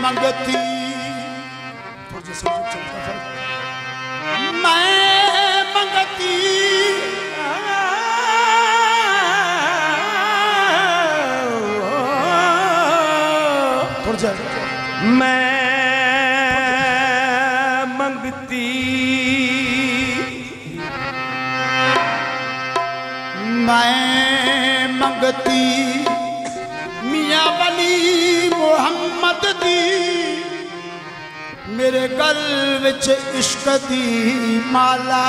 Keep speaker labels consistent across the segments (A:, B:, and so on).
A: मंगती मैं मंगती
B: मैं मंगती
A: मियां वली मुहम्मद दी मेरे गल विच इश्क दी माला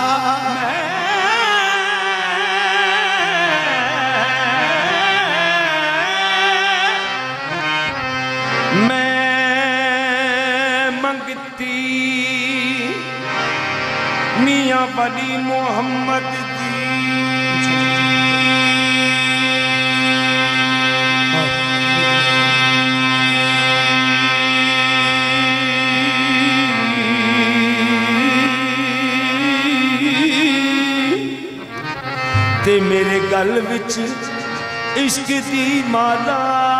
B: मैं मंगती मियां वली मुहम्मद दी ते मेरे गल विच इश्क दी माला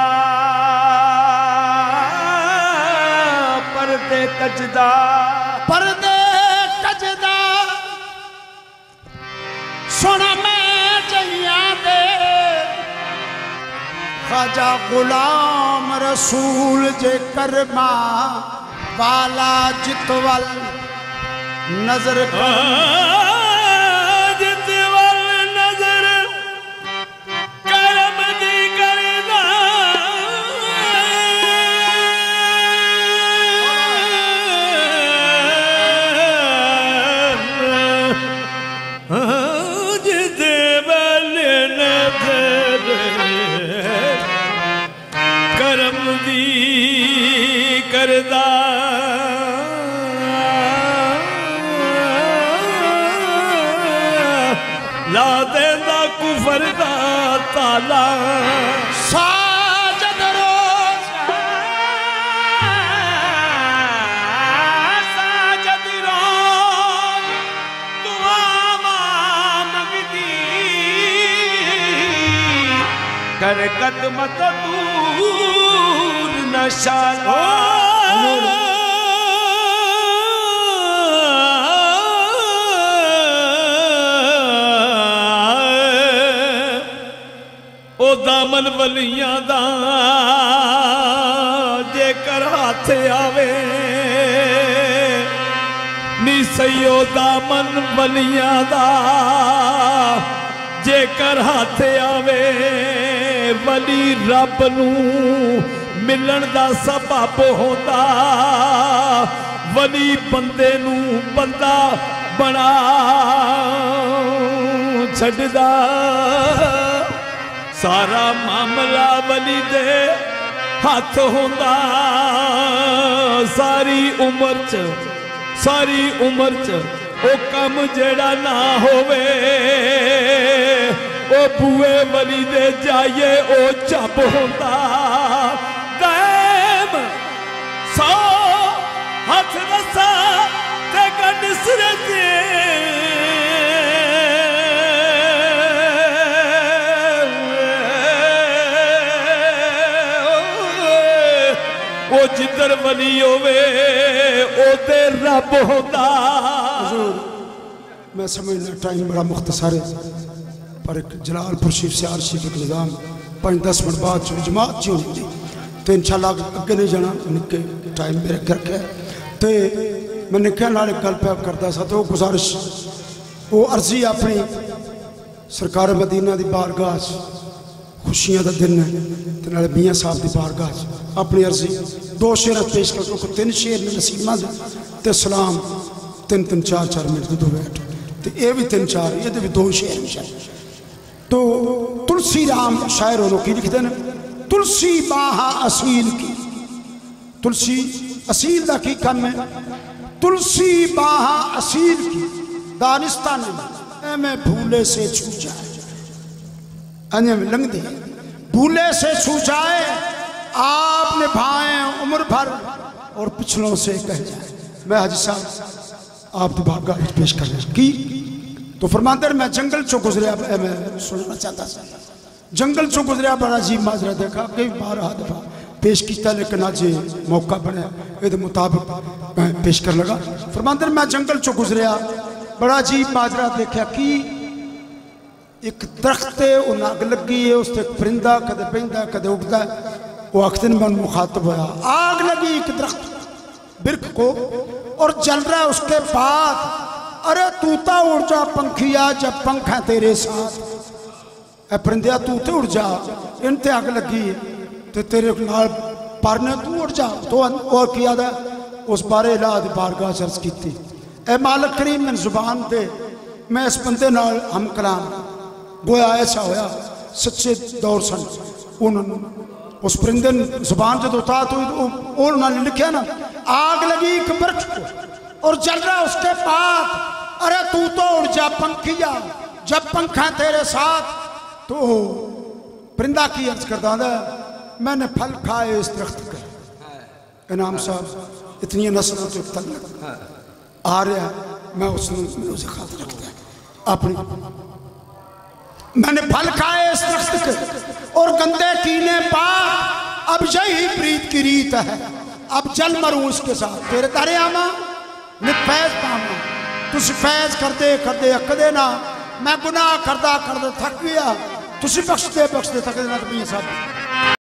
B: परदे कजदा
A: सोना मैं जइया दे ख्वाजा गुलाम रसूल जे करमा वाला जितवल नजर
B: ला देंदा कुफर दा ताला
A: साजद रोज दुआ मंगदी
B: कर कदम दूर नशाला दामन वलियां दा जेकर हाथ आवे नी सयो दामन वलियां दा जेकर हाथ आवे वली रब नू मिलन दा सबब होंदा वली बंदे नू बंदा बना छड्डदा सारा मामला वली दे हाथ होंदा सारी उम्र च ओ कम जेड़ा ना होवे ओ बुए वली दे जाइए ओ चप होंदा दैम सौ हाथ रसा ते गंढ सिरे ते जिधर वली होवे ओते रब होता।
A: मैं समझना टाइम बड़ा मुख्तसर है पर एक जलालपुर शरीफ से आरशी के निज़ाम 5-10 मिनट बाद जमात च होनी तो इंशाल्लाह अगे नहीं जाना निके टाइम मेरे घर के तो मैं निके नाल गल पे करता सा तो गुजारिश वो अर्जी अपनी सरकार मदीना की बारगाह खुशियां का दिन है तो नाले मियाँ साहब की बारगाह अपनी अर्जी 2 शेर पेश कर 3 शेर ने नसीमा ते सलाम 3-4 मिनट दो बैठ तो ये भी 3-4 ये भी 2 शेर तो तुलसी राम शायर होनो की लिखते हैं तुलसी बाहा असील की तुलसी असील का की कम है तुलसी बाहा असील की दानिस्तान में भूले से छू जाए लंघते भूले से छू जाए आप निभाए उम्र भर और पिछलों से कह जाए। मैं हाजी साहब आप बारगाह पेश कर रहे की तो फरमाते मैं जंगल चो गुजरिया मैं सुनना चाहता जंगल चो गुजरिया बड़ा अजीब माजरा देखा कई 12 दफा पेश किया, लेकिन अज मौका बनया ये मुताबिक मैं पेश कर लगा। फरमांदे मैं जंगल चो गुजरिया, बड़ा अजीब माजरा देखा कि एक दरख्त है, उन अग लगी है, उस एक परिंदा कदे बहिंदा कदे उगता है। वो आखिर मैं मुखातब होया, आग लगी एक दरख्त बिरक को और जल रहा है, उसके बाद अरे तूता उड़ जा पंखिया जब पंख है तेरे साथ। ए परिंदिया तू तो उड़ जा, इन ते अग लगी है तो तेरे नाल परने तू उड़ जा। तो और किया था उस बारे इलाह दी बारगाह अर्ज की, ए मालिक करीम मैंने जुबान दे, मैं इस बंदे नाल हम कलाम गोया ऐसा होया सच्चे दौर सन। उन्होंने उस परिंदे जुबान जो उता तो उन्होंने लिखा ना, आग लगी एक वृक्ष को और जल रहा उसके बाद अरे तू तो उड़ जा पंखिया जब पंखा तेरे साथ। तो परिंदा की अर्ज करता है, मैंने फल खाए इस दरख्त के। इनाम साहब इतनी नस्लों से तल्लक आ रहा है, मैं उसे खाते रखता है अपनी। मैंने फल खाए इस दरख्त के और गंदे कीने पाक, अब यही प्रीत की रीत है, अब जल मरूं उसके साथ। तेरे तारे आमा नित फैज पामा, तुझ फैज कर दे कदे ना, मैं गुनाह करदा थक गया, तुझ बख्श दे थक देना। तो साहब